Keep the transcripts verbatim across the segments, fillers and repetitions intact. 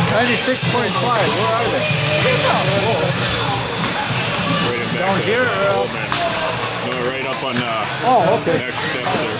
ninety-six point five, where are they? Right Down here? Uh, no, right up on uh, oh, okay. next step there.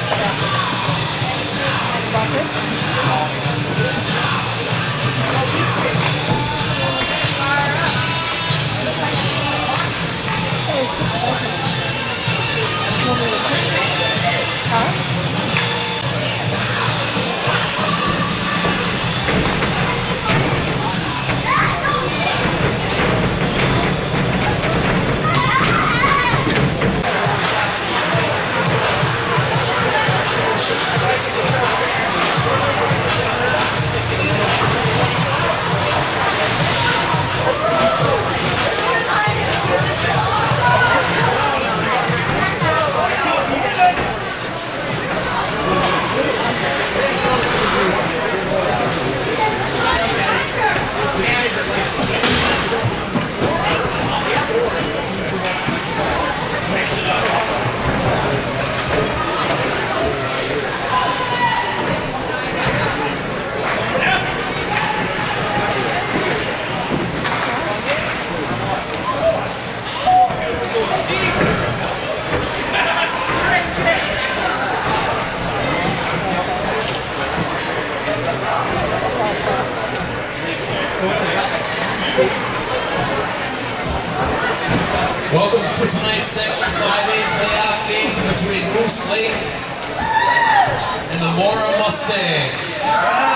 Welcome to tonight's Section five A playoff games between Moose Lake and the Mora Mustangs.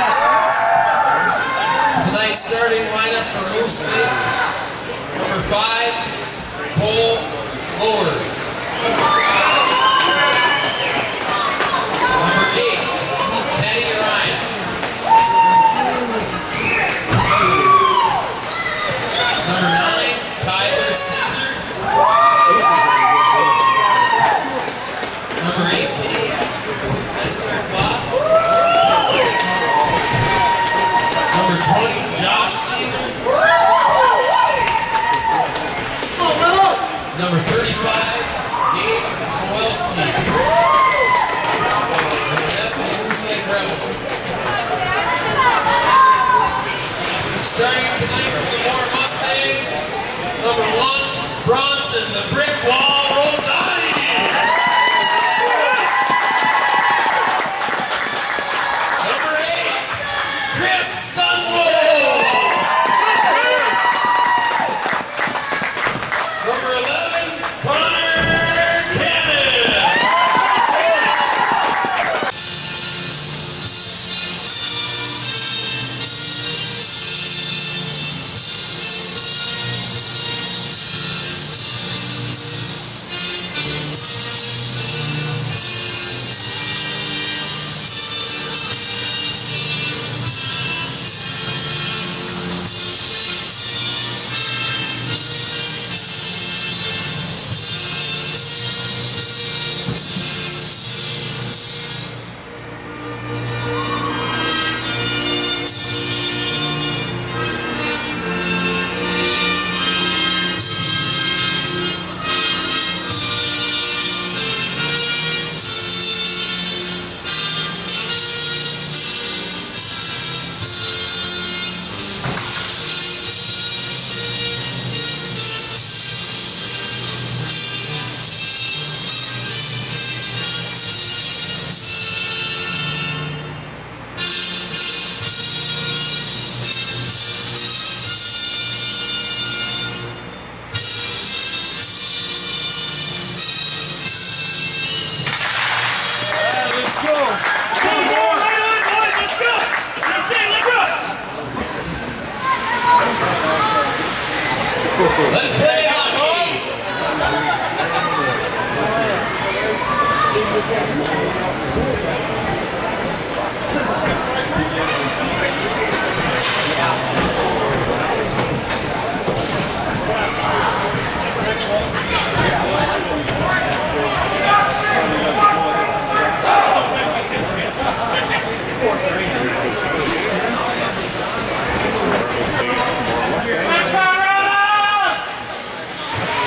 Tonight's starting lineup for Moose Lake: number five, Cole Lord. Number eight, Teddy Ryan. Number nine, Tyler Caesar. Number eighteen, Spencer Todd. Number twenty, Josh Caesar. Number thirty-five, Gage Kowalski. And the rest of the Moose Lake Rebels. Starting tonight for the Mora Mustangs, number one, Bronson, the Brick Wall Rosati. Number eight, Chris Sunswell. Number eleven, Connor Cannon. Let's play hockey!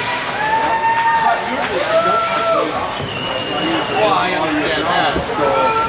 Well, I understand that, so...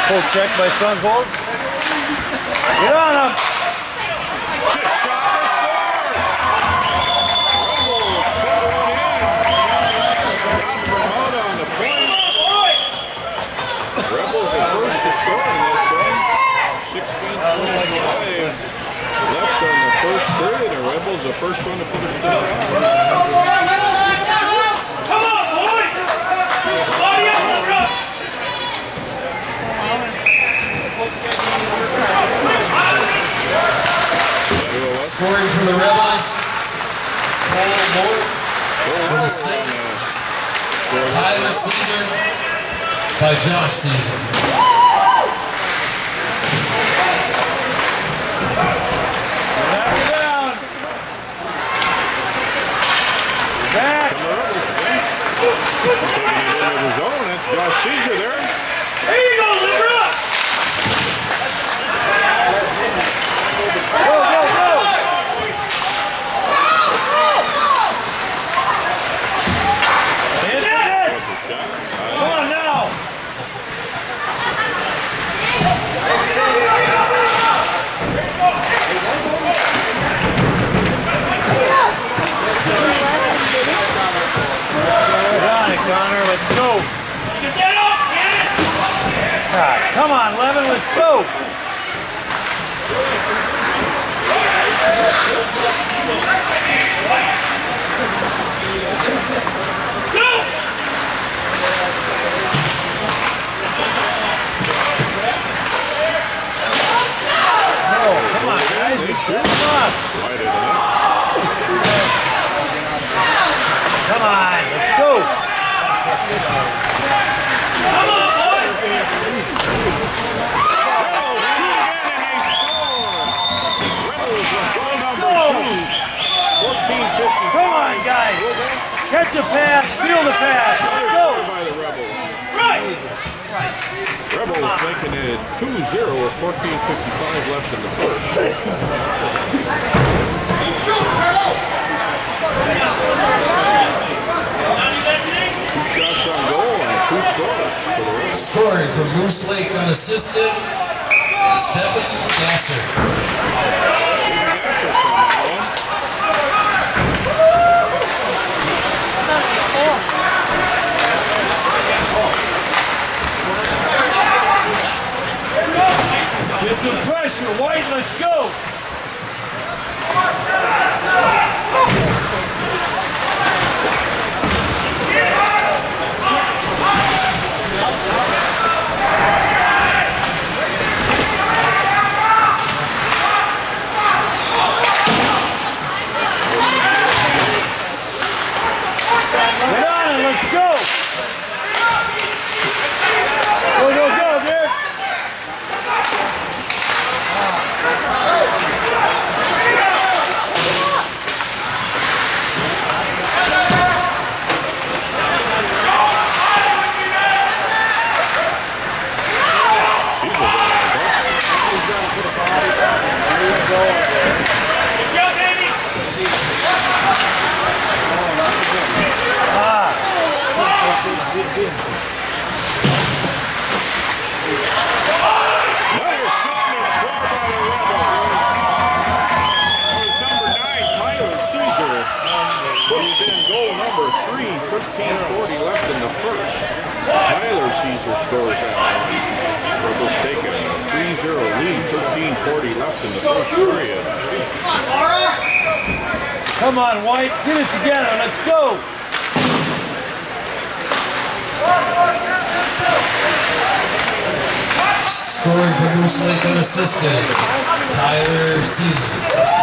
Full check by Sunvolt. Get on him! Just shot the score! Rebels put one in. Got from out on the point. Rebels the first to score in this one. sixteen twenty-five left on the first period, and Rebels the first one to put a score on. Scoring for the Rebels, Cole Mort for the sixth, Tyler Caesar by Josh Caesar. Knock it down! Back! Taking it into the zone, that's Josh Caesar there. There you go, Libra! Go, go, go! Hit it! Come on now! Get on it, Connor, let's go! Get that up, get it! God, come on, Levin, let's go! Come on, guys, you shoot them up. Right in it. Come on, let's go. Come on, boy! Rebels shoot again and they score. Rebels with goal number two. fourteen fifty. Come on, guys. Catch a pass, feel the pass. Let's go. By the Rebels. Right! Rebels making it two zero with fourteen fifty-five left in the first. Two shots on goal and two scores for the Rebels. Scoring from Moose Lake unassisted, Stephen Gasser. Get some pressure, White, let's go. Get on it, let's go! Go, go, go, Derek! Another shot and a score by the Rebels. That was number nine, Tyler Caesar. Puts in goal number three, thirteen forty left in the first. Tyler Caesar scores that one. Rebels taking a three zero lead, thirteen forty left in the first period. Come on, White, get it together, let's go! Scoring from Moose Lake unassisted, Tyler Caesar.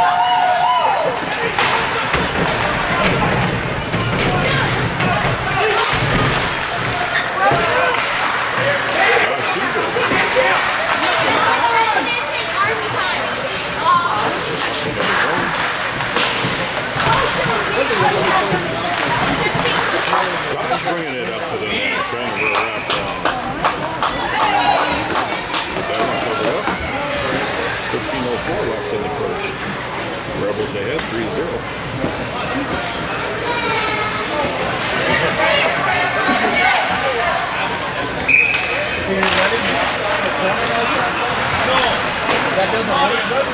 Josh bringing it up to the net, trying to roll that down. That one covered up. fifteen oh four left in the first. Rebels ahead, three zero. Are you ready? That doesn't look good.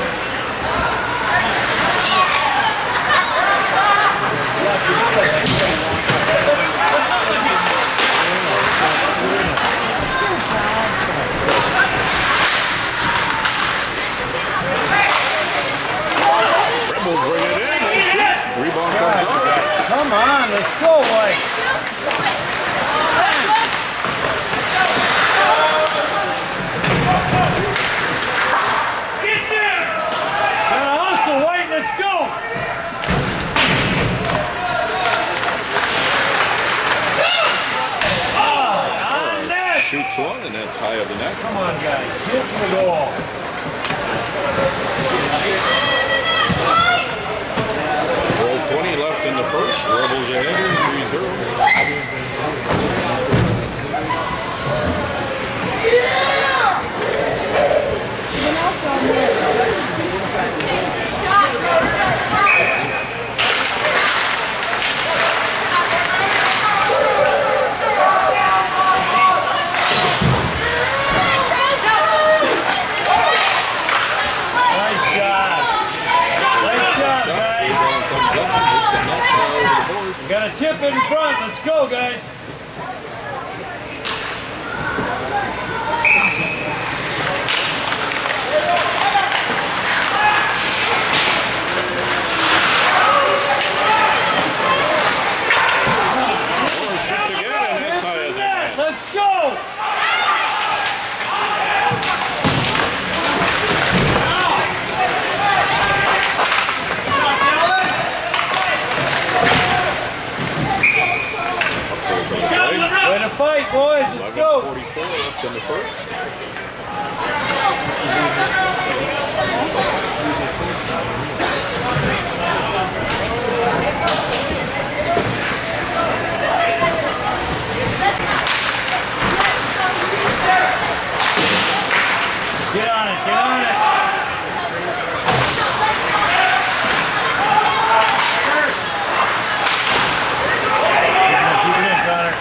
Rebels bring it in. They shoot. Rebound comes up. Come on, let's go, White. Get there! Gotta hustle, White, let's go! Oh, on net! Shoots one, and that's high of the net. Come on, guys, get to the goal. twelve twenty left in the first. Rebels ahead here, three zero. Nice shot. Nice shot, guys. You got a tip in front. Let's go, guys. Moore shoots again, and that's high of the net. Let's go. Way to fight, boys. Let's go. forty-four left in the first. Get on it. Get on it. Keep it in, Connor.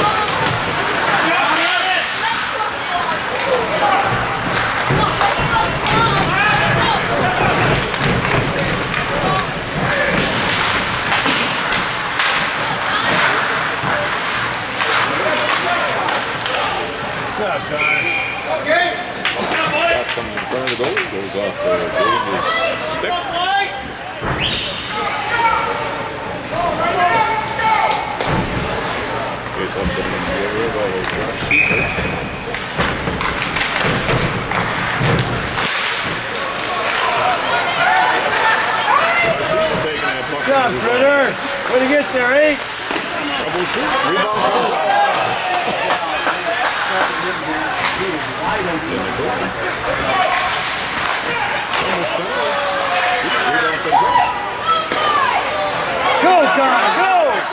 What's up, Connor? Shot comes in front of the goal, goes off uh, Davis' stick. Face up in the area by Josh Sheeter. Sheeter taking that puck. Good job, Critter. Way to get there, eight. Double shoot. Rebound comes up. Almost center. Rebound comes up. Go, Connor, go!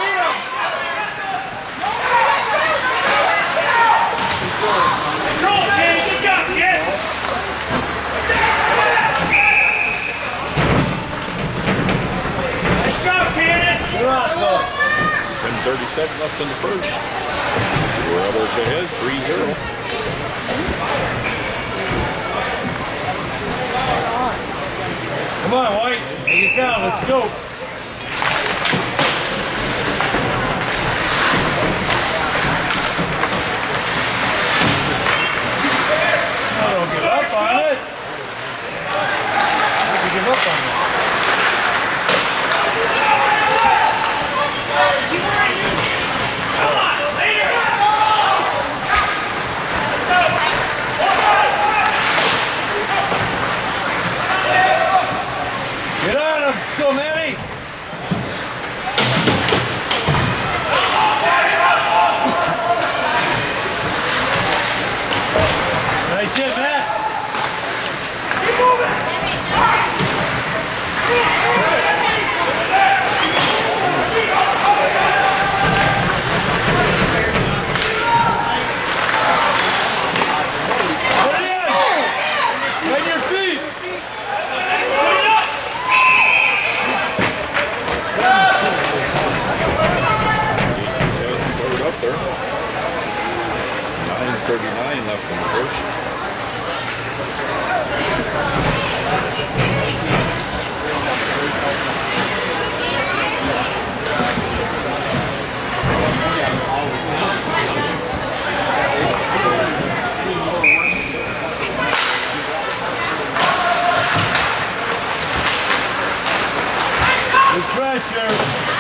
Control, kid. Good job, kid. Nice job, Cannon. Good hustle. ten thirty-seven left in the first. Rebels ahead, three zero. Come on, White. Make it count. Let's go. No, don't give up on it. Don't give up on it. Come on, later. Get on him. Let's go, Manny. Nice hit, Matt. Keep moving. Put it in. Right your feet. Put it up. Third up there. nine thirty-nine left in the first. Good pressure.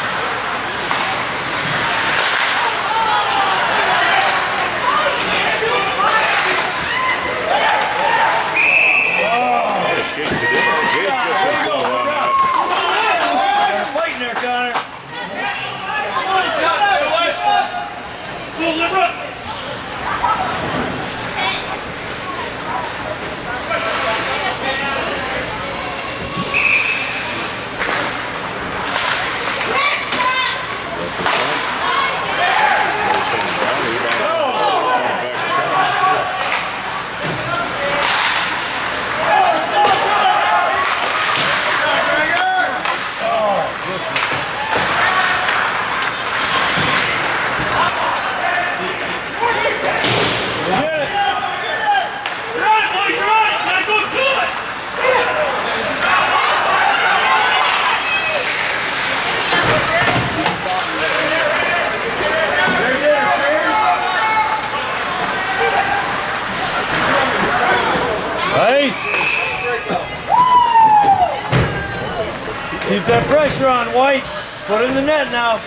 Keep that pressure on, White. Put it in the net now.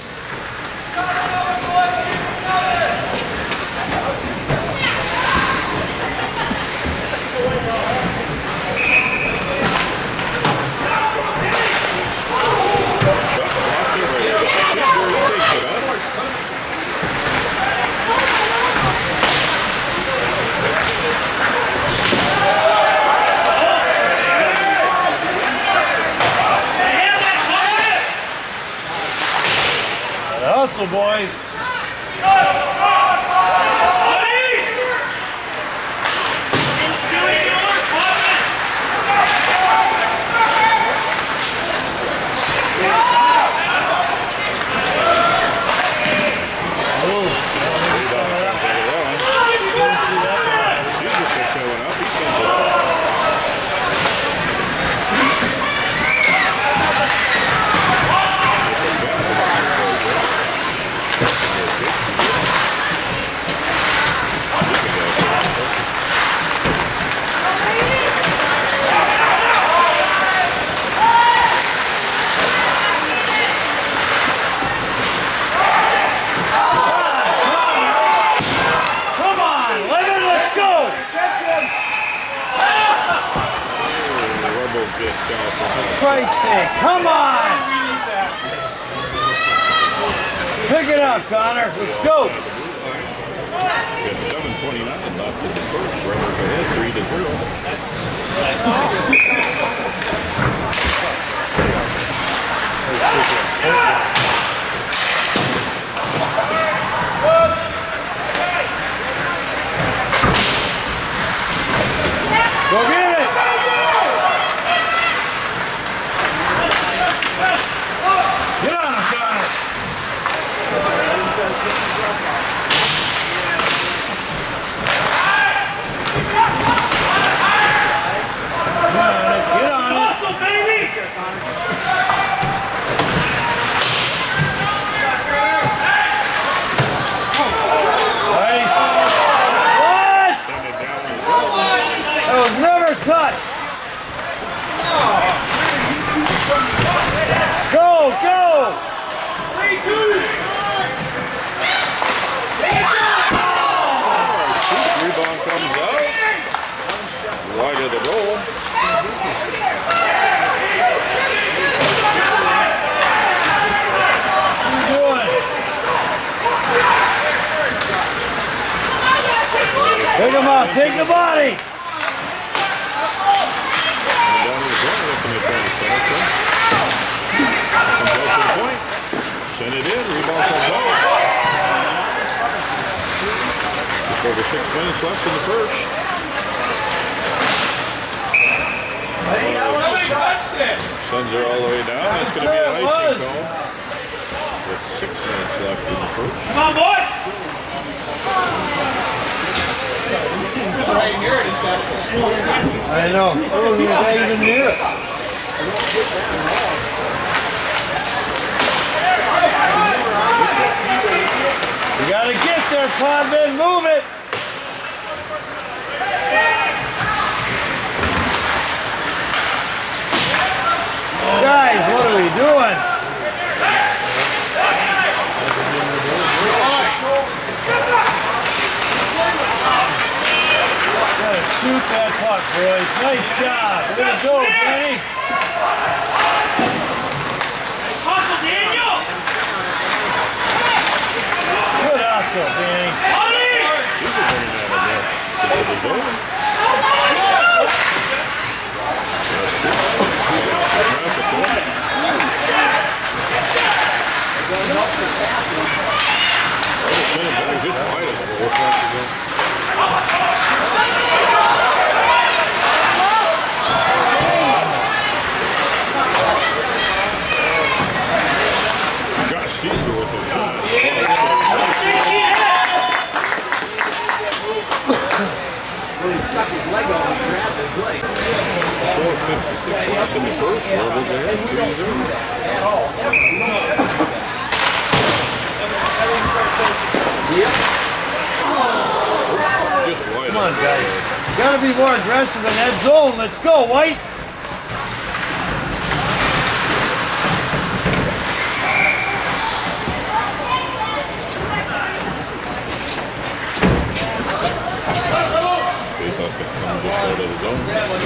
Hustle, boys. For Christ's sake, come on! Pick it up, Connor. Let's go. Got seven twenty-nine left in the first. Runners ahead, three to zero. Go get it! Get on him, Connor! Get on it! Hustle, baby! Nice. What? That was never touched. Go, go! Three, two! Rebound comes out. Wide of the goal. Pick him up, take the body! Send it in, rebound comes out. Just over six minutes left in the first. Sends her all the way down. That's going to be an icing call. With six minutes left in the first. Come on, boy! Right near it, he said. I know. So he's not even near it. You gotta get there, Podman. Move it. Guys, what are we doing? shoot that puck, boys. Nice job. Way to go, Danny. Hustle, Daniel! Good hustle, Danny. He's bringing that again. To the zone. Good fight as a Josh Caesar with a shot. Well, he stuck his leg out and grabbed his leg. four fifty-six left in the first. Rebels ahead. three zero. Just wide. Come on, guys. You gotta be more aggressive in that zone. Let's go, White. Face off the come just out of the zone.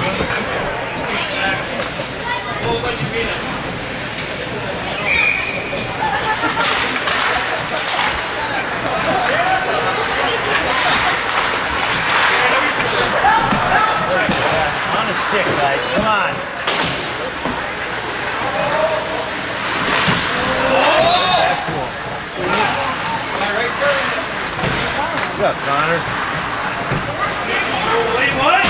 On the stick, guys. Come on. Back to him. Good, Connor. Wait, what?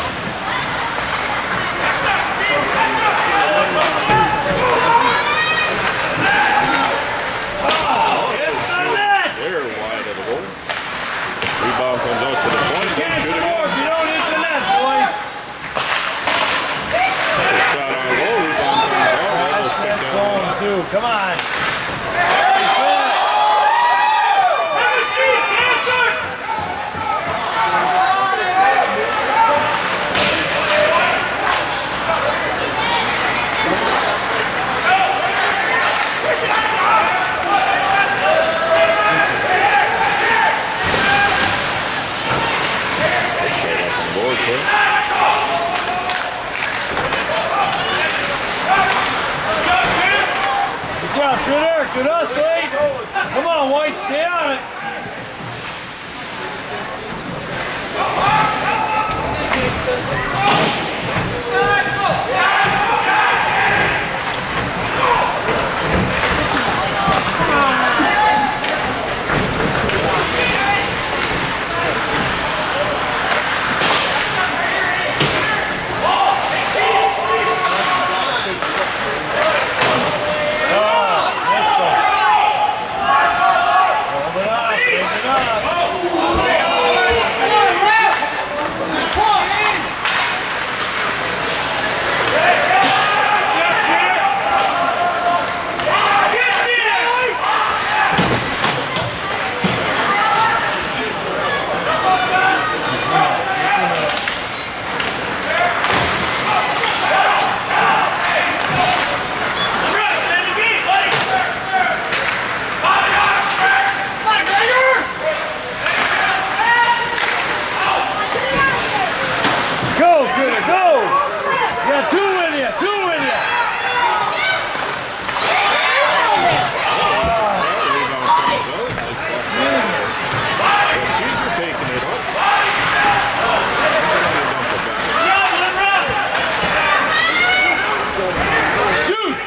They're wide of the goal. Rebound comes out to the point. You can't score if you don't hit the net, boys. Shot on goal. Rebound comes out. Rebels Nice stick net down. zone, too. Come on. Board, sir. Good job, Critter. Good hustle, eh? Come on, White. Stay on it. Go, Critter, go! You got two in you, two in you! Rebound comes out. Caesar taking it up. Shoot!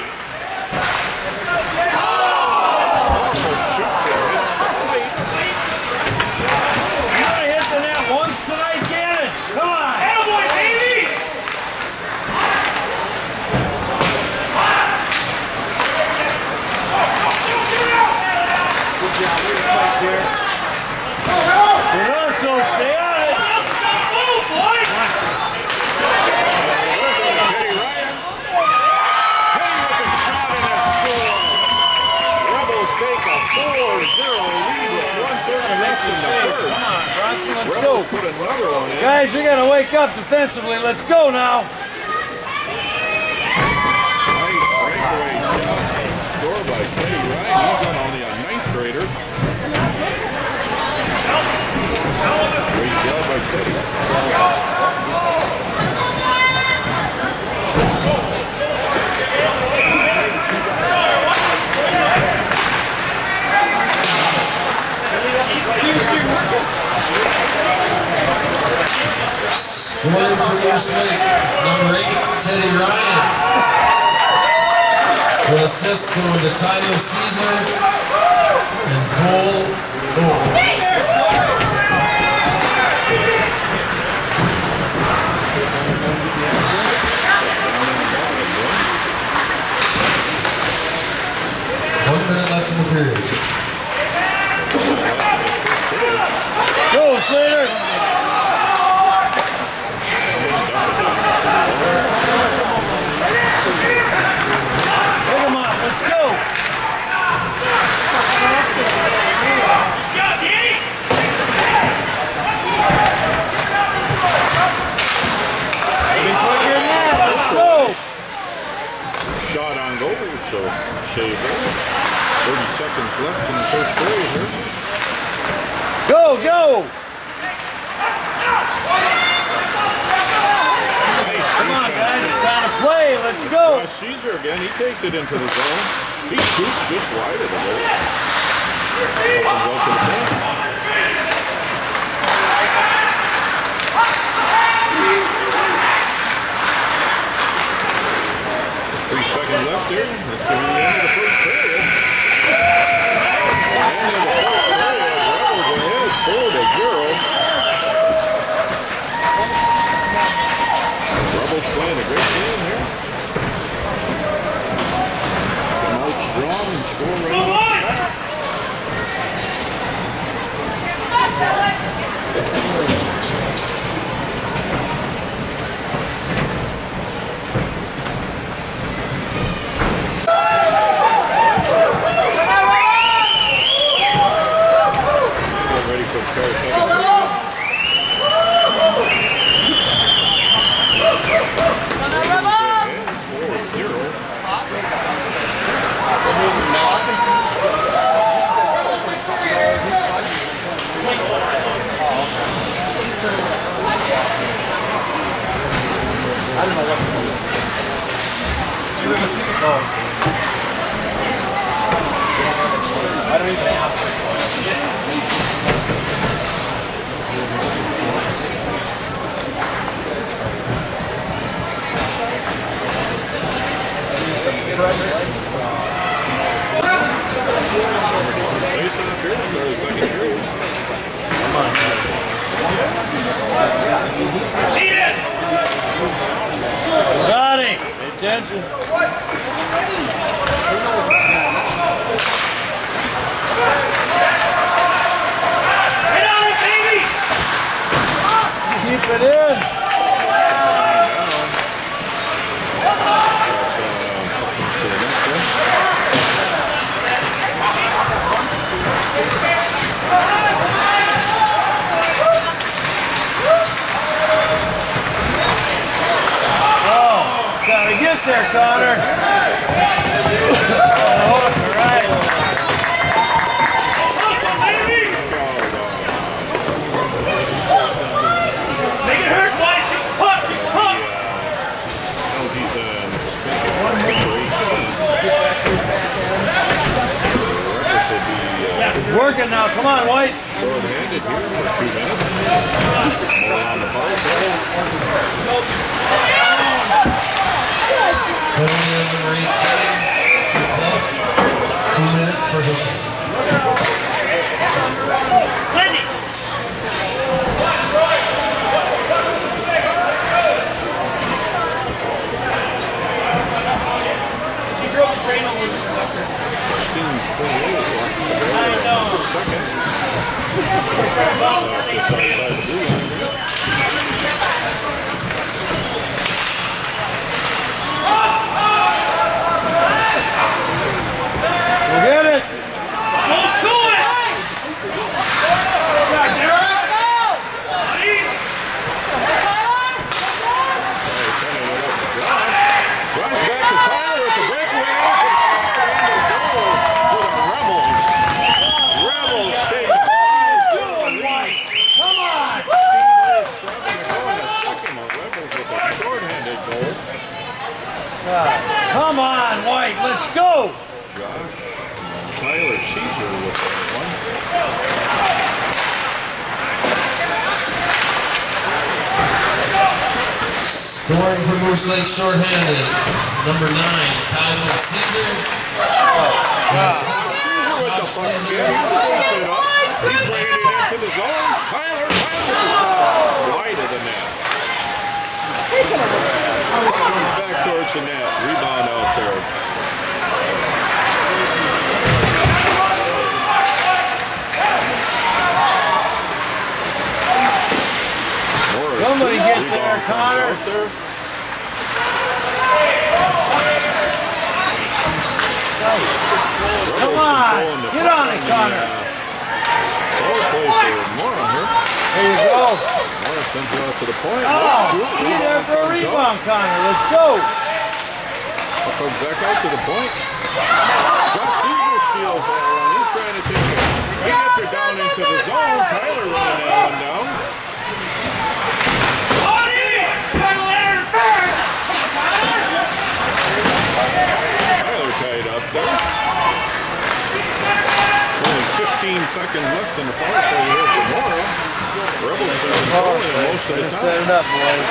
You gotta hit the net once tonight, Gannon! Come on! Attaboy, baby! Good hustle, stay on it! Move, boy! Kenny Ryan. Kenny with a shot and a score. Rebels take a four zero lead with one thirty left in the third. Come on, Bronson, let's Rebels go! put another one in. Guys, we gotta wake up defensively. Let's go now! Nice breakaway shot. Score by Kenny Ryan. He's on only a ninth grader. Great job by Kenny. First week, number eight, Teddy Ryan. The assists going to Tyler Caesar and Cole Moore. One minute left in the period. Go, Slater! Pick him up, let's go! Let's go! Shot on goal, so save there. thirty seconds left in the first period here. Go, go! Nice Come on, defense. guys, it's time to play. Let's go! Josh Caesar again, he takes it into the zone. He shoots just wide of the goal. Comes out to the point. Three seconds left here. That's going to be the end of the first period. End of the first period. Rebels ahead four to zero. Rebels playing a great game here. Come out strong and score right off the bat. Ready for the start of second period. four zero. I don't know what to do. I don't even ask. Place on the field for the second period. Come on, guys. Got him! Pay attention. Get on it, baby! Keep it in. Oh, gotta get there, Connor. Oh, all right. Make it hurt, boys! Shoot the puck! Shoot the puck! Oh, he's uh, suspended for eighteen. It's working now. Come on, White. Short-handed here for two minutes. More on the power play. Penalty on number eight, James Clough. Two minutes for hooking. Plenty! She drove the train over the conductor. I know. Second. Uh, just outside the blue line here. We'll get it. Go to it! Runs back to Tyler with the breakaway. For the Rebels. Rebels take a five two lead. Come on. Rebels with a short-handed goal. Come on, White. Let's go. Josh Tyler Caesar with that one. Scoring for Moose Lake shorthanded, number nine, Tyler Caesar. Assist, Josh Caesar. He's bringing it into the zone. Tyler, Tyler, wide of the net. Comes back towards the net. Rebound out there. Morris, Somebody get rebound there, comes Connor. out there. Come on, get on it, Connor. Ball play for Mora here. There you go. Mora sends it out to the point. Oh, Shoot, be there for a comes up. rebound, Connor. Let's go. Comes back out to the point. Josh Caesar steals that one. He's trying to take it. He gets it down into the zone. Tyler running that one down. Tyler tied up there. Only fifteen seconds left in the power play here for Mora. Rebels have been controlling it most of the Set time. it up, boys.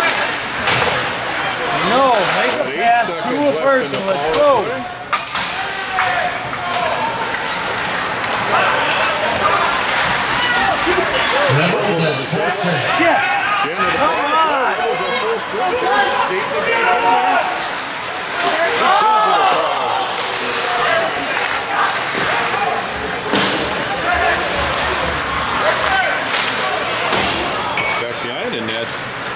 No, make a Eight pass seconds to a left in person. the Let's power go. play. Rebels at full strength. Shit. The end of the Come power on. play. Rebels at full strength. Deep the game in there. He sends it across. Back behind the net.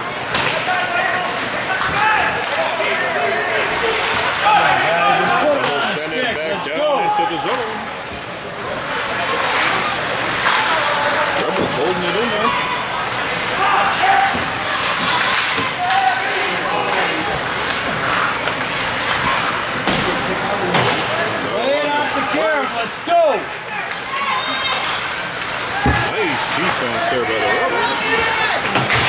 Rebels send it back Let's down go. into the zone. Rebels holding it in there. Lay it off the carrot. Let's go. Nice defense there by the Rebels.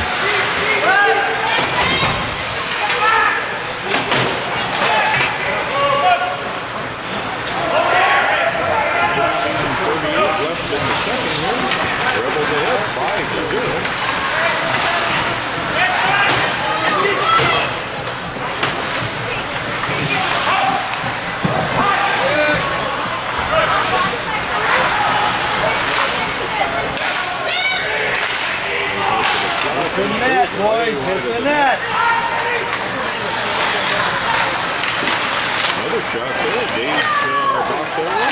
thirty-eight left in the second here. Rebels ahead, five to zero. Hit the net, boys. Hit the net. Another shot there. Gage uh, box area.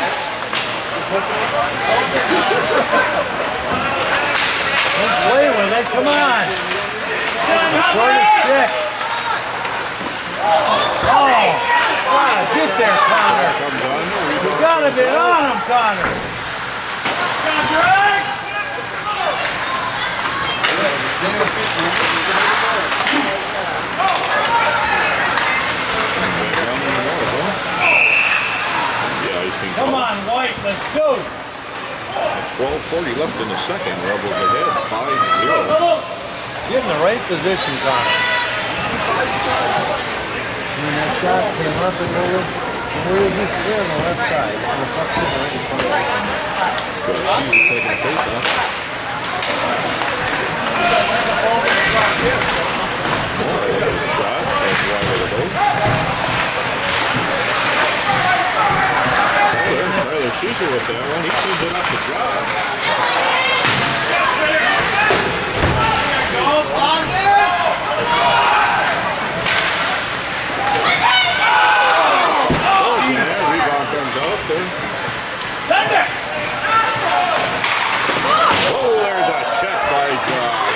Let's play with it. Come on. Shortest stick. Oh, gotta get there, Connor. Comes on there. You Rebound gotta comes be out. on him, Connor. Yeah, he's been Come on, White. Let's go. twelve forty left in the second. Rebels ahead, five zero. Get in the right position, Connor. When that shot came up and over, where was it? There on the left side. On the fuck sitting right in front of him. Caesar taking a face off. Mora with a shot. That's wide of the boat. Tyler, Tyler Caesar with that one. He cleans it up to Josh. Close in there. Rebound comes out there. Oh, there's a check by Josh.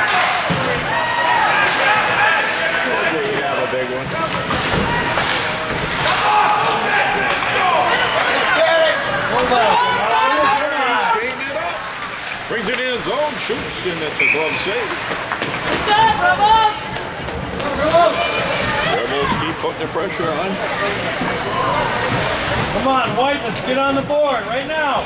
Oh, did he have a big one? Hold on. Straighten it up. Brings it in his zone, shoots, and it's a glove save. Rebels keep putting the pressure on. Come on, White. Let's get on the board right now.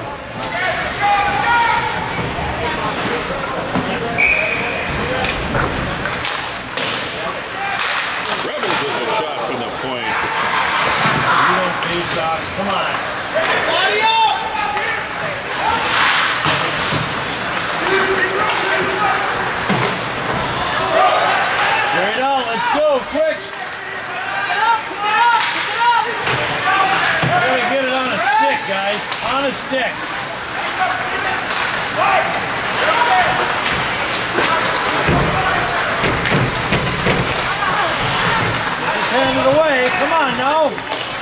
Rebels with a shot from the point. You don't face offs. Come on. Straight go, quick. Gotta get it on a stick, guys. On a stick. Just hand it away. Come on now.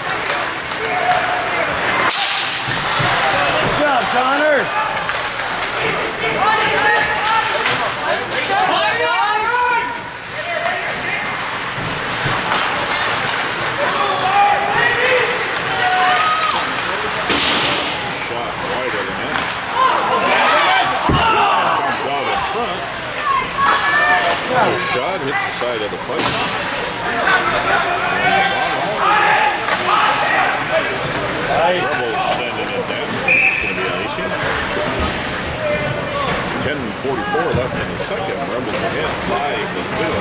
Good job, Connor. Shot hit the side of the pipe. Nice. Rebels sending it down. It's going to be icing. ten forty-four left in the second. Rebels ahead five to zero.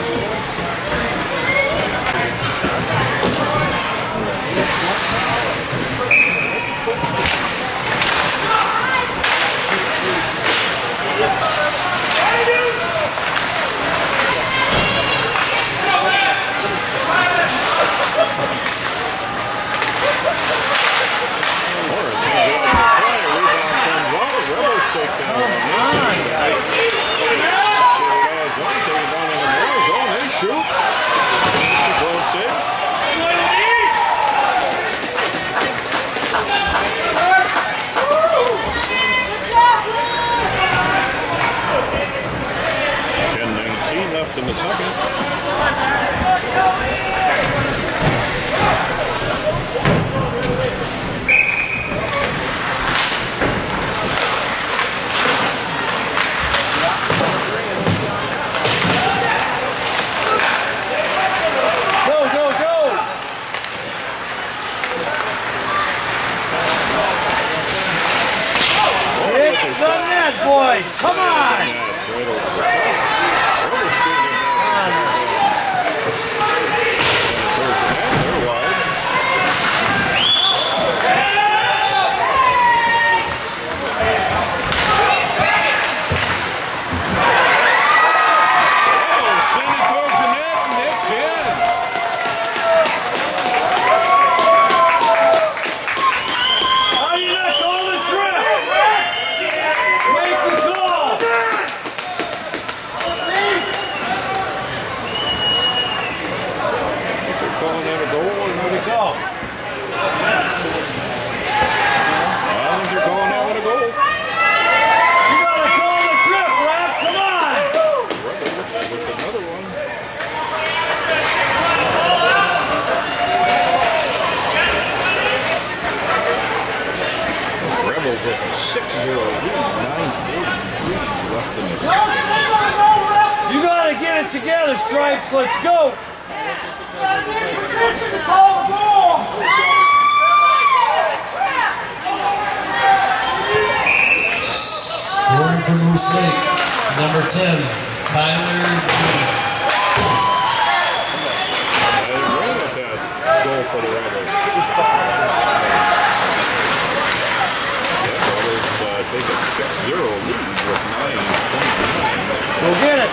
In the second. Go, go, go! Hit the net, boys! Come on! six zero lead, nine forty-three left in the You gotta get it together, Stripes. Let's go. Scoring for Moose Lake, number ten, Tyler Green. Goal for the Rebels. Take a six zero lead with nine twenty-nine. Go get it.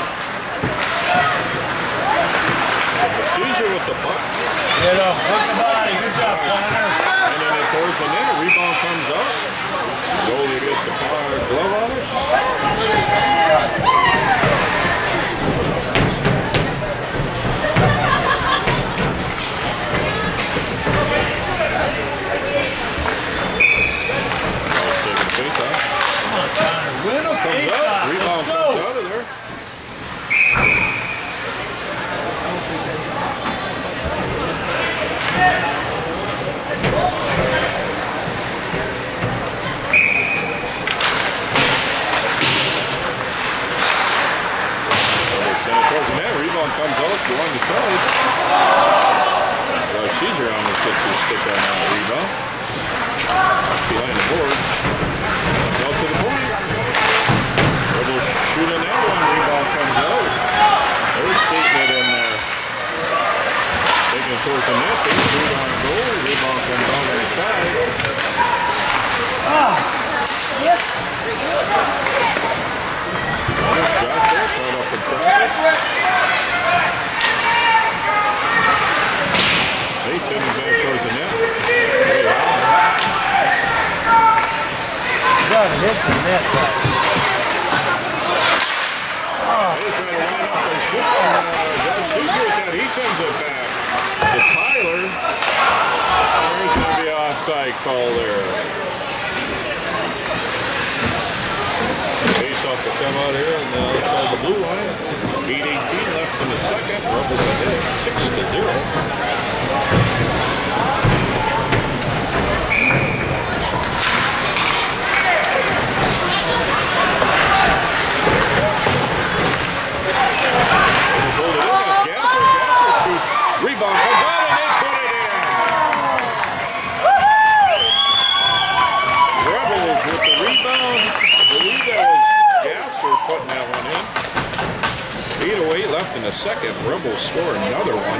Caesar with the puck. Get up. Hook the body. Good job, Connor. And then it towards the net. Rebound comes up. Goalie gets the power glove on it. Win a Comes face up, off. rebound Let's go. comes out of there. Send it towards the net, rebound comes out, go on the side. Well, Caesar almost gets his stick on that rebound. Behind the board. Comes out to the point. Rebels shoot on that one. Rebound comes out. There's skating it in there. Taking it towards the net. They shoot on goal. Rebound comes out on the side. Ah. Yes. Shot there. Caught up in traffic. it towards the net. Way out. Got to hit the net back. They try to line up and shoot. Uh, Josh Caesar with that. He sends it back to Tyler. There's going to be an offside call there. Face off to come out here and uh, outside the blue line. eight eighteen left in the second. Rebels ahead six to zero. Rebound comes out and they put it in. Rebels with the rebound. I believe that was Gasser putting that one in. eight oh eight left in the second. Rebels score another one.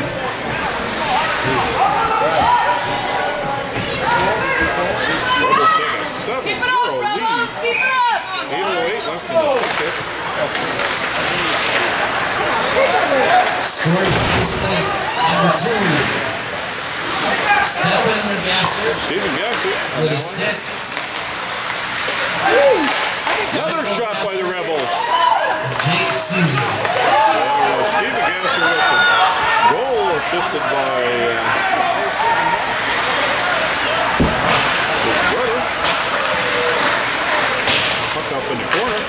Rebels take a seven zero lead. eight oh eight left in the second. Scoring for this night, number two, Stephen Gasser Stephen Gasser on with that assist. Another shot by the Rebels. Jake Caesar. Uh, Stephen Gasser with the goal assisted by uh, his brother. Puck up in the corner.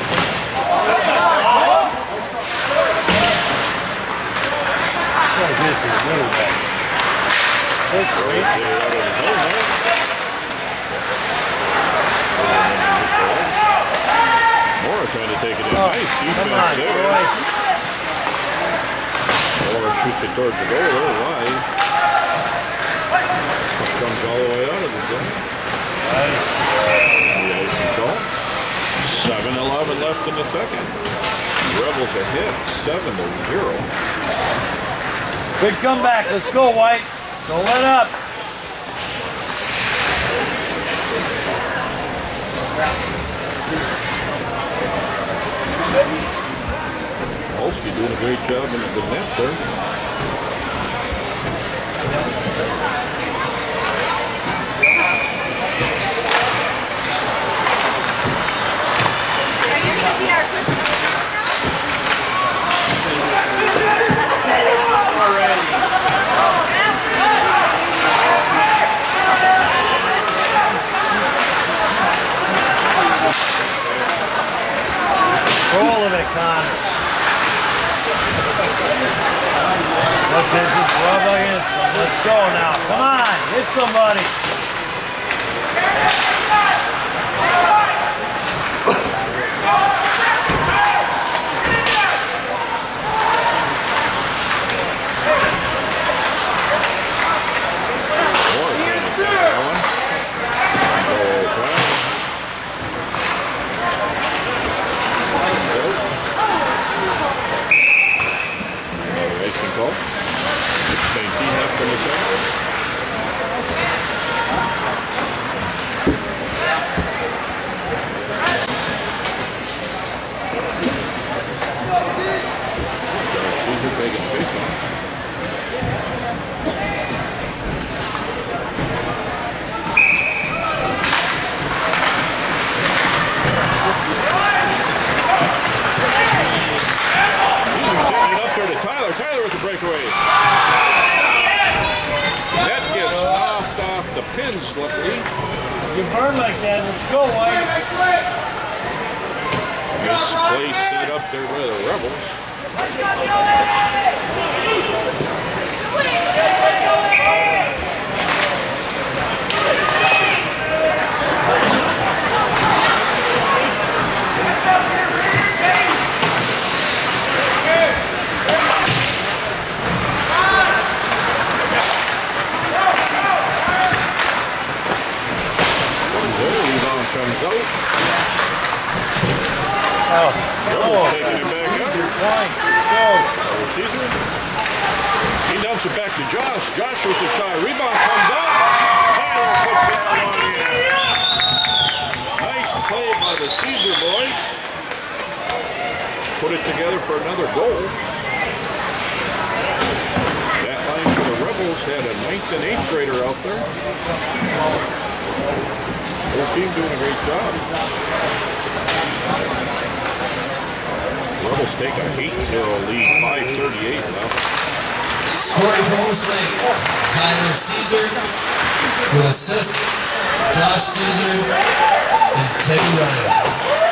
That's right there out of the zone there. Mora trying to take it in. Oh, Nice defense come on, there. boy. Mora shoots it towards the goal. They're wide. Puck comes all the way out of the zone. Nice. The icing call. seven eleven left in the second. Rebels ahead seven to zero. Good comeback. Let's go, White. Don't let up. Olski doing a great job in the net there. Roll of it, Connor. Let's hit just rub against them. Let's go now. Come on, hit somebody. Moore trying to take that one. Go back. Racing call. six nineteen left in the second. Josh Caesar taking face off. Tyler, Tyler with the breakaway. That gets knocked off the pins, luckily. You burn like that. Let's go, White. Nice play set up there by the Rebels. Comes out. Oh, Rebels taking it back up. White, let's go. Caesar. He dumps it back to Josh. Josh with the shot. Rebound comes out. Tyler puts that one in. Nice play by the Caesar boys. Put it together for another goal. That line for the Rebels had a ninth and eighth grader out there. Their team doing a great job. Rebels take a eight zero lead, five thirty-eight left. Scoring for Moose Lake, Tyler Caesar with assist, Josh Caesar and Teddy Ryan.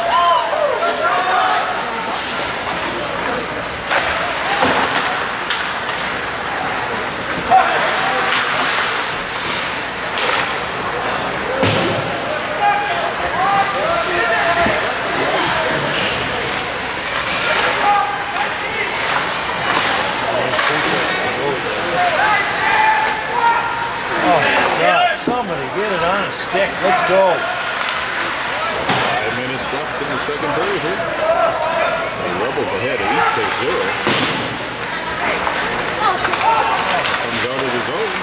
Somebody get it on a stick. Let's go. Five minutes left in the second period here. The Rebels ahead eight to zero. Comes out of his own.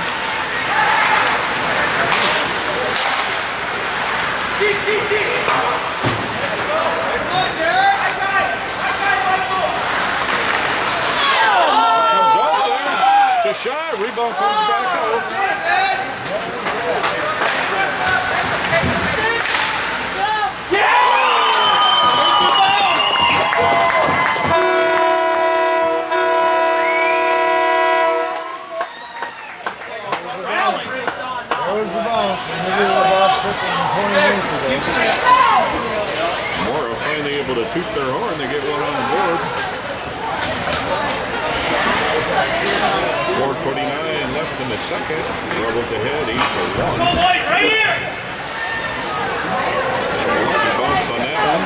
Deep, deep, deep. Comes out there. It's a shot. Rebound comes back out. Mora finally able to toot their horn. They get one on the board. four twenty-nine left in the second. Rebels ahead eight to one. Go White, right here! Lucky bounce on that one.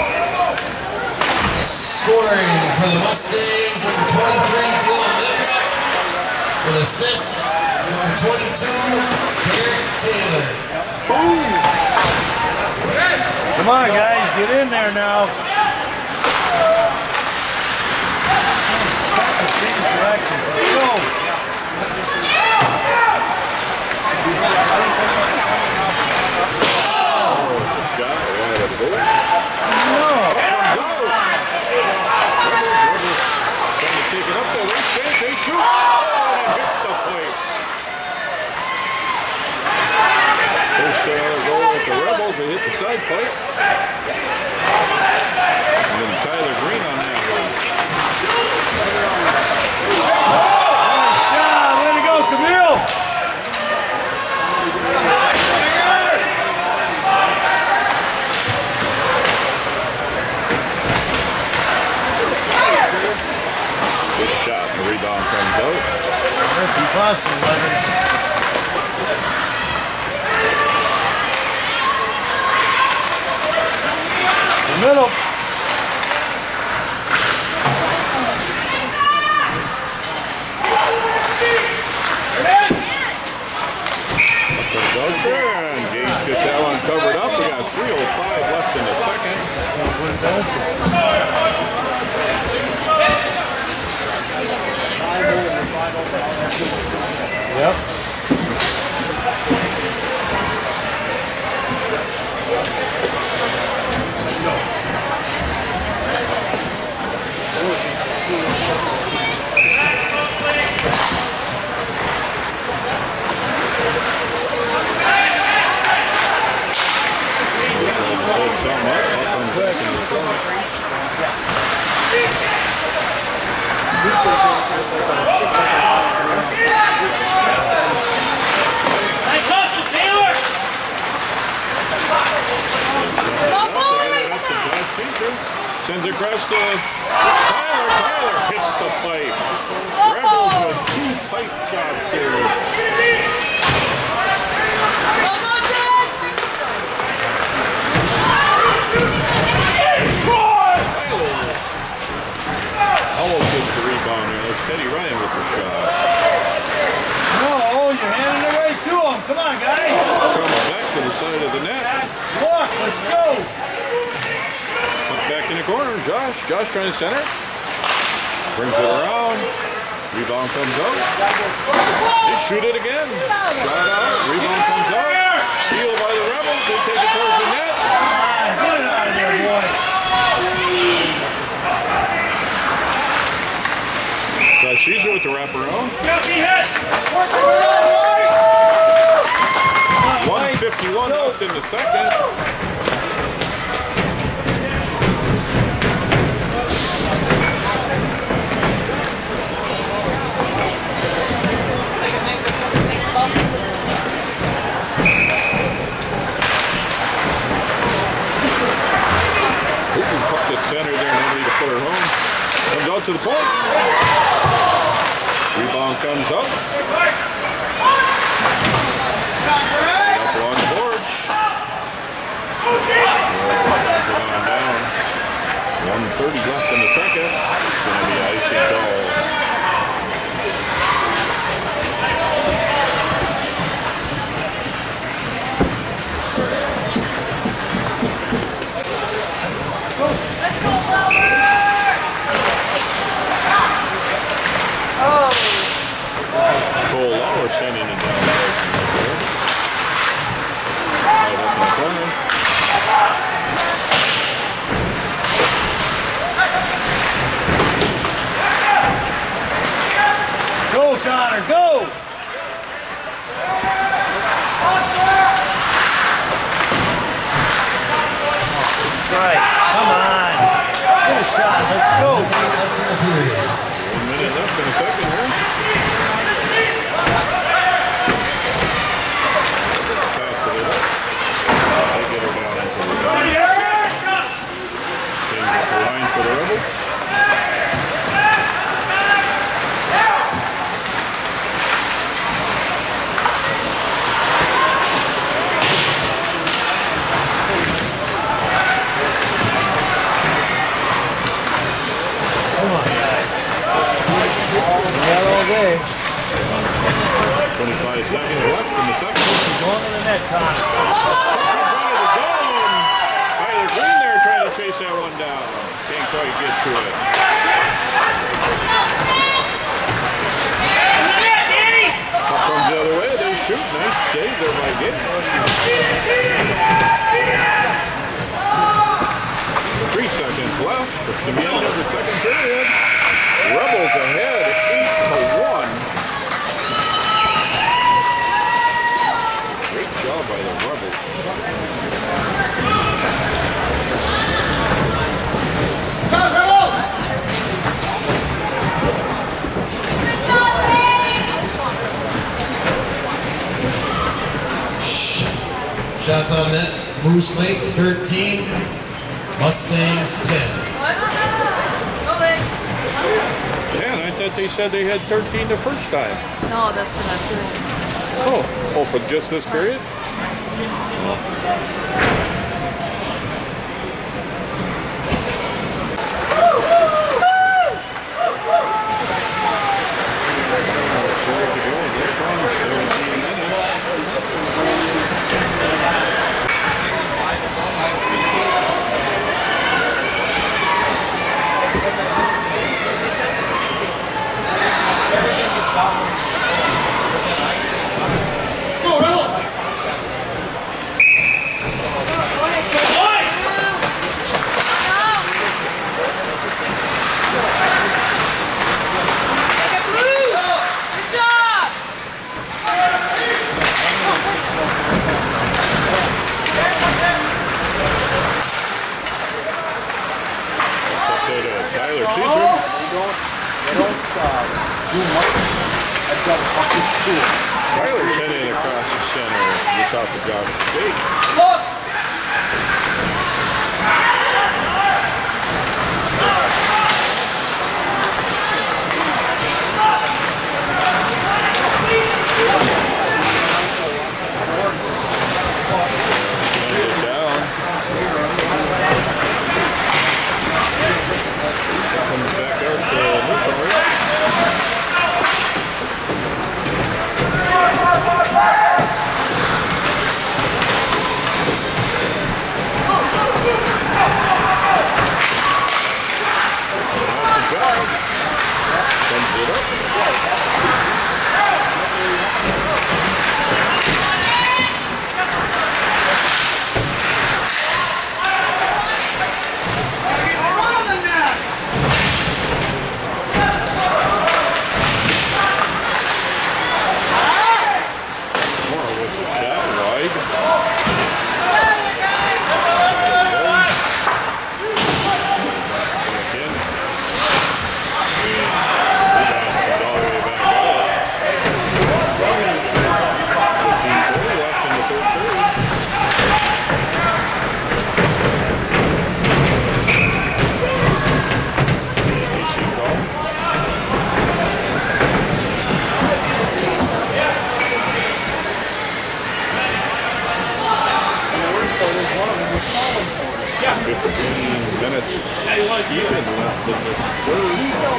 Scoring for the Mustangs, number twenty-three, Dylan Lipka. With assist, number twenty-two, Derek Taylor. Boom! Come on, guys, get in there now. Stop and change directions. Let's go. Oh, it's a shot right at the goal. No. Go! Rebels, Rebels trying to take it up there. They stay, they shoot. Oh, and it hits the plate. First uh, goal with the Rebels, they hit the side plate. And then Tyler Green on that one. Nice job. Way to go, Camille. Good shot. The rebound comes out. Murphy Boston, eleven. The middle. Comes out there, and Gage gets that one covered up. We got three oh five left in the second. Yep. Hold something up, up comes back in the front. Nice hustle, Taylor! Sends it across to Tyler. Tyler hits the pipe. Rebels with two pipe shots here. Almost gets the rebound there. That's Teddy Ryan with the shot. No, you're handing it right to him. Come on, guys. Comes back to the side of the net. Look, let's go. Put back in the corner. Josh. Josh trying to center. Brings it around. Rebound comes out. They shoot it again. Shot out. Rebound comes out. Steal by the Rebels. They take it towards the net. Ah, get it out of there, boy. Josh Caesar with the wraparound. Got me hit! the second. Pucked at center there, nobody to put her home. Comes out to the point. Rebound comes up. Up along the boards. Down, down. one thirty left in the second. It's going to be icy cold. Cole Lauer sending it down there. Right up in the corner. Go, Connor, go! Right, come on. Get a shot, let's go. One minute left in the second here. Pass it up. They get her down into the line. Change up the line for the Rebels. twenty-five seconds left in the second. Going to the net, Connor. Tyler Green there trying to chase that one down. Can't quite get to it. Puck comes the other way. They shoot. Nice save there by Gibbs. Three seconds left. It's the end of the second period. Rebels ahead, eight to one. Great job by the Rebels. Shots on net. Moose Lake thirteen, Mustangs ten. Yeah, and I thought they said they had thirteen the first time. No, that's what I'm doing. Oh, oh, for just this period? Tyler Tennant across the center. Look out for Josh State. Look! Comes back out to Newcomer. fifteen minutes even left in this third.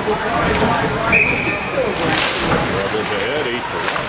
Rebels ahead, eight to one.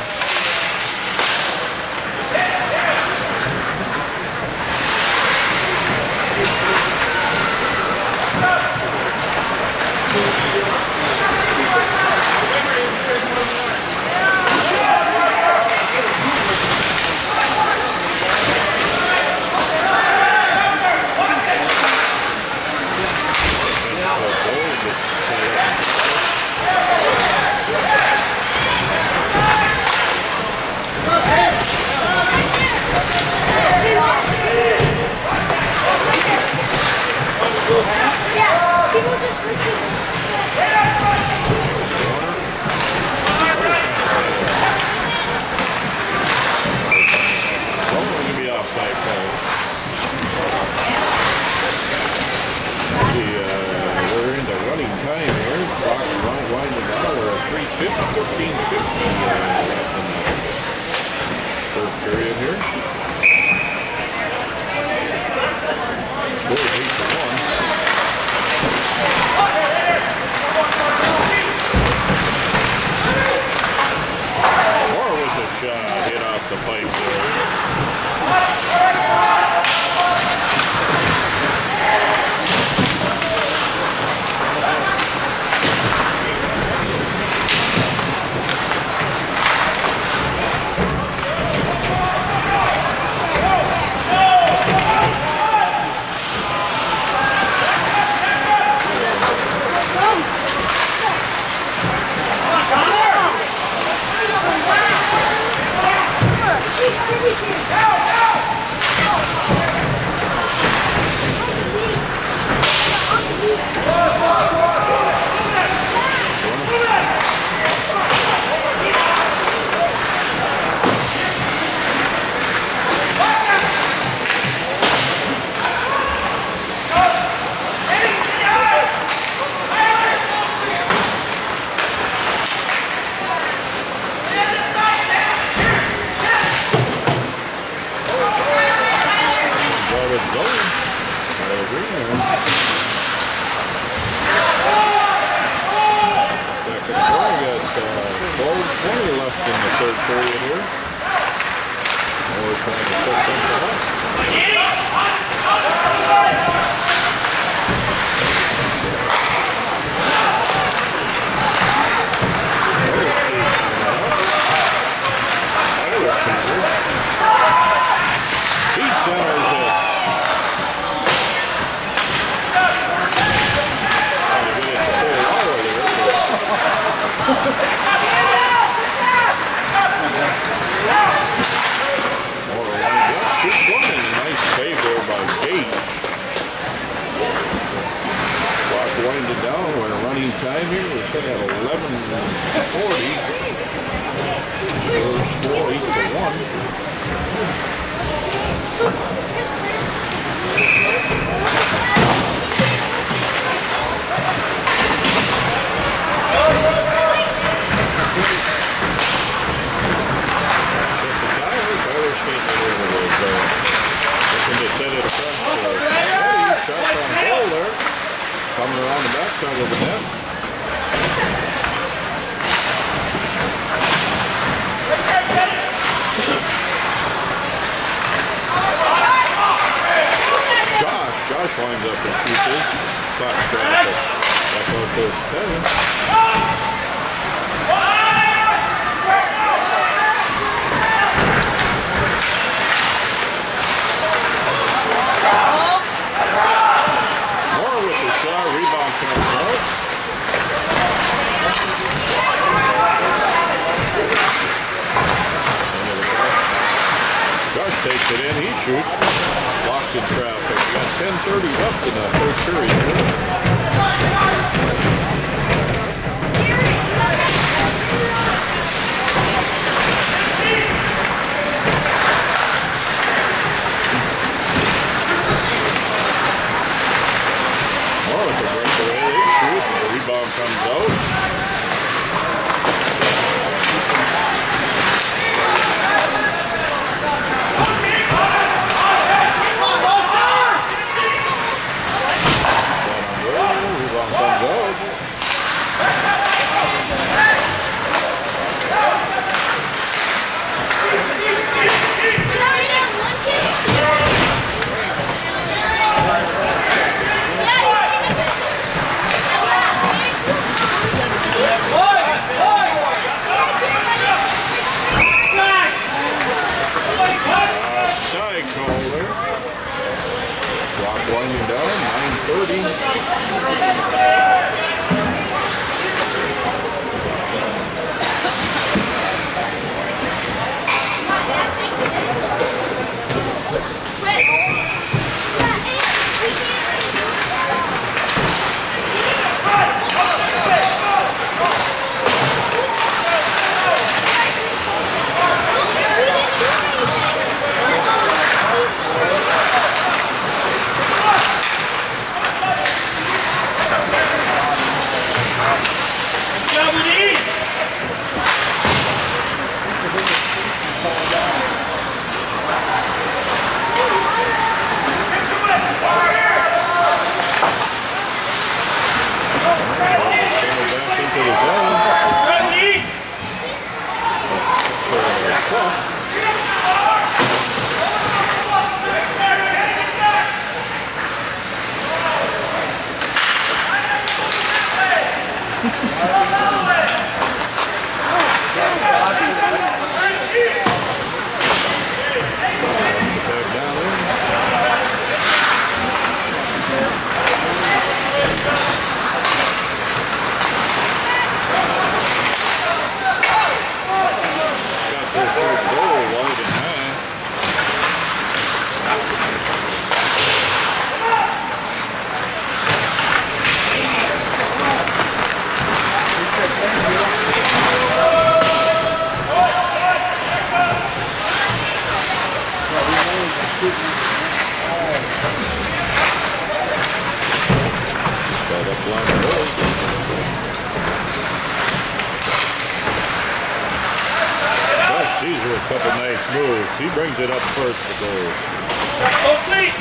These are a couple nice moves. He brings it up first to goal. Go, please.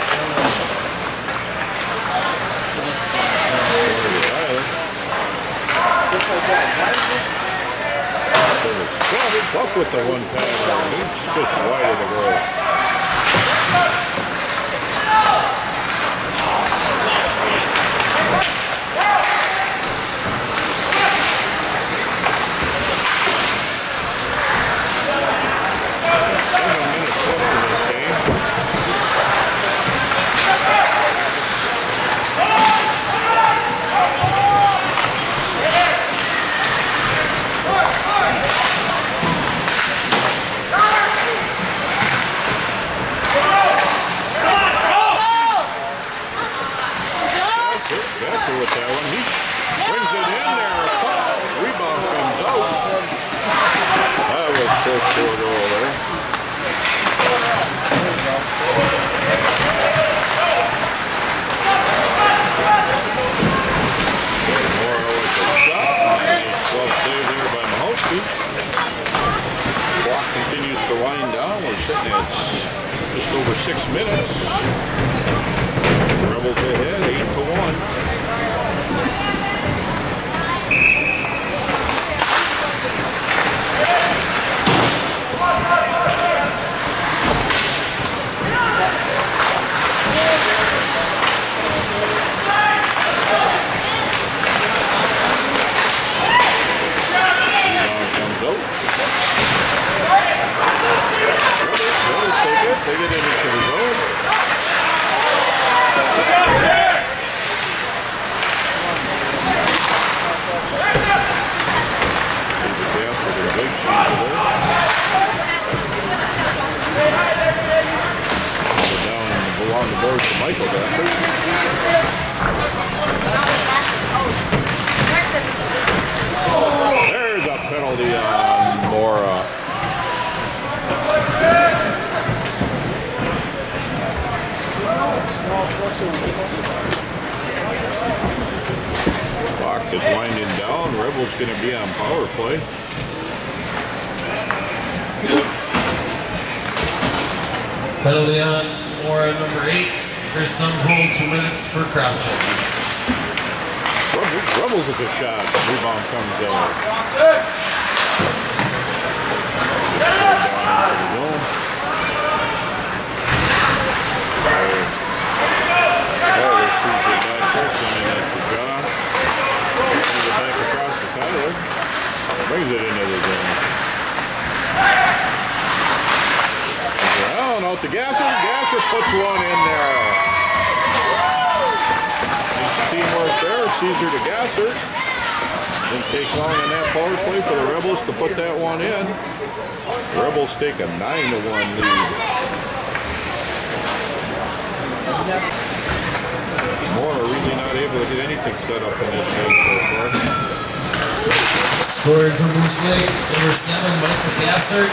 Buck with the one timer. He's just wide of the goal. With that one, he brings it in there. Rebound comes out. That was close to a goal there. Moore with the shot. Well saved there by Mahoski. Clock continues to wind down. We're sitting at just over six minutes. Rebels ahead, eight to one. They get into the zone. Down and go on the board to Michael Gasser. There's a penalty on Mora. Clock is winding down. Rebels going to be on power play. Penalty on Mora, number eight. Chris Sums hold two minutes for cross check. Rebels, Rebels with a shot. Rebound comes out. Brings it into the zone. Down out to Gasser. Gasser puts one in there. teamwork there. Caesar to Gassert. Didn't take long on that power play for the Rebels to put that one in. The Rebels take a nine to one lead. Moore really not able to get anything set up in this game so far. Scoring for Moose Lake, number seven, Michael Gassert.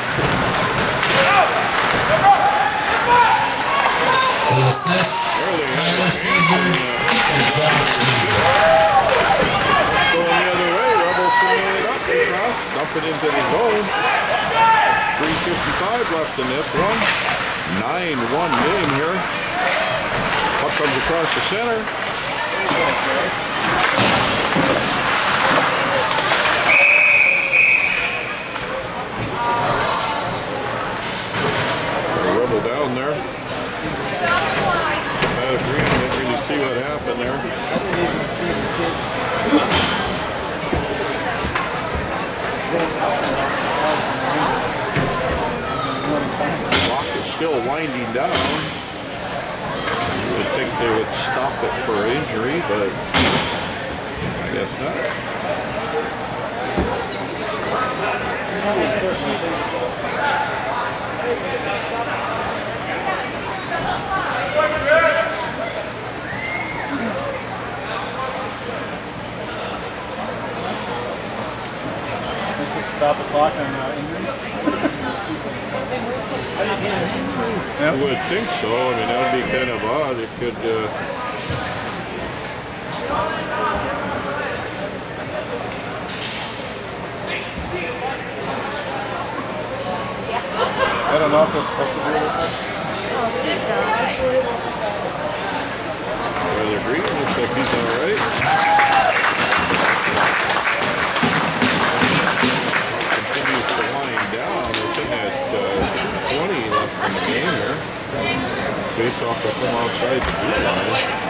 With assists, Tyler Caesar and Josh Caesar. Going the other way, Rebels swinging it up across, dump it into the zone. three fifty-five left in this one. nine one game here. Puck comes across the center. The Rebel down there. I agree, I didn't really see what happened there. The clock is still winding down. You would think they would stop it for injury, but I guess not. Stop the clock on uh, injury? I would think so. I mean, that would be kind of odd. It could. Uh... I don't know if they're supposed to do this. Tyler Green looks like he's all right. Continues to wind down. We're sitting at uh, twenty left in the game here. Face off will come outside the blue line.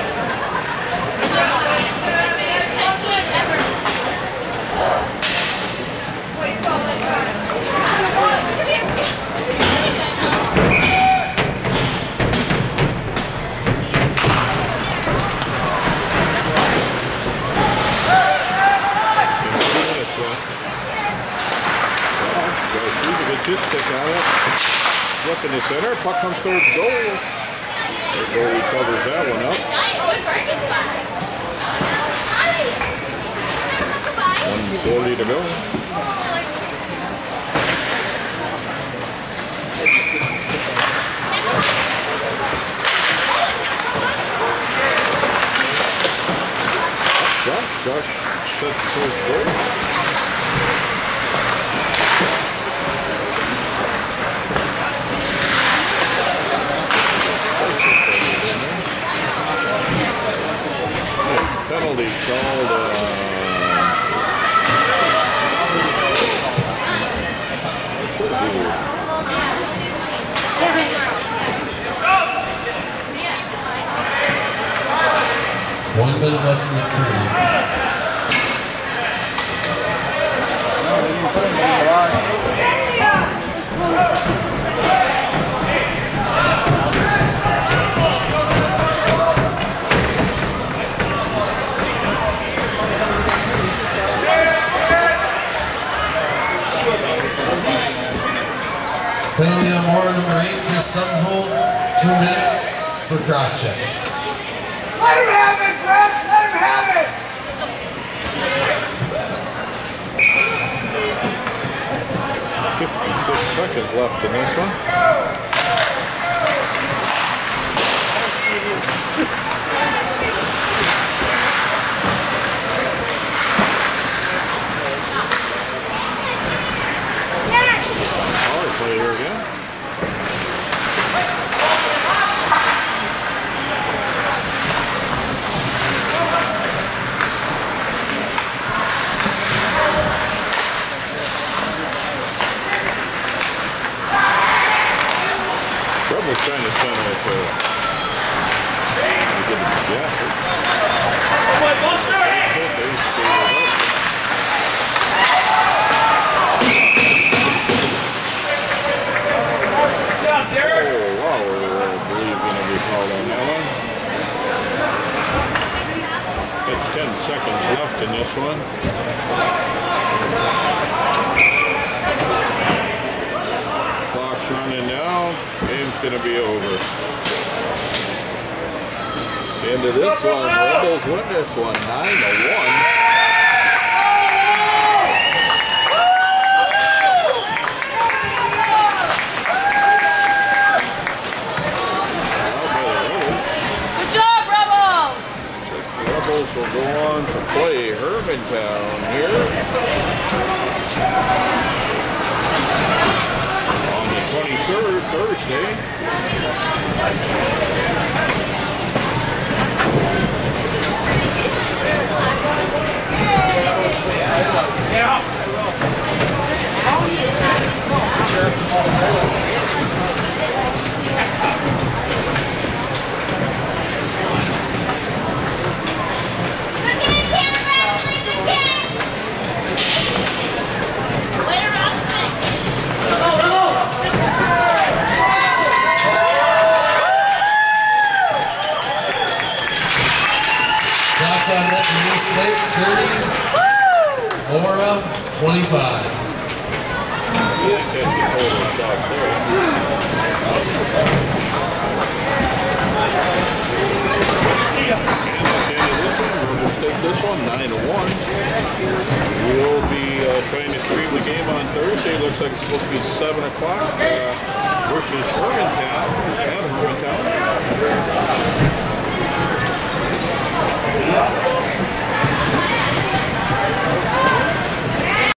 Just stick on it. Look in the center. Puck comes towards goal. The goalie covers that one up. one forty to go. Josh, Josh sets towards goal. Penalty called. Uh, One minute left in the period. Penalty on Moore, number eight, Chris Sunshole, two minutes for cross check. Let him have it, Brett! Let him have it! fifty-six seconds left in this one. Power play here again. Rebels trying to send it to give it to Jafford. Come on, Buster! They screwed it up. Good job, Derek! Oh, wow, I believe going to be called on that one. ten seconds left in this one. Clock's running now. Game's gonna be over. It's the end of this one. Rebels win this one, nine to one. Rebels will go on to play Hermantown here on the twenty-third, Thursday. Shots on net for New Slate, thirty. Aura, twenty-five. That's the total shot there. And that's the end of this one. Rebels take this one, nine to one. We'll be uh, trying to stream the game on Thursday. Looks like it's supposed to be seven o'clock uh, versus Hermantown at Hermantown.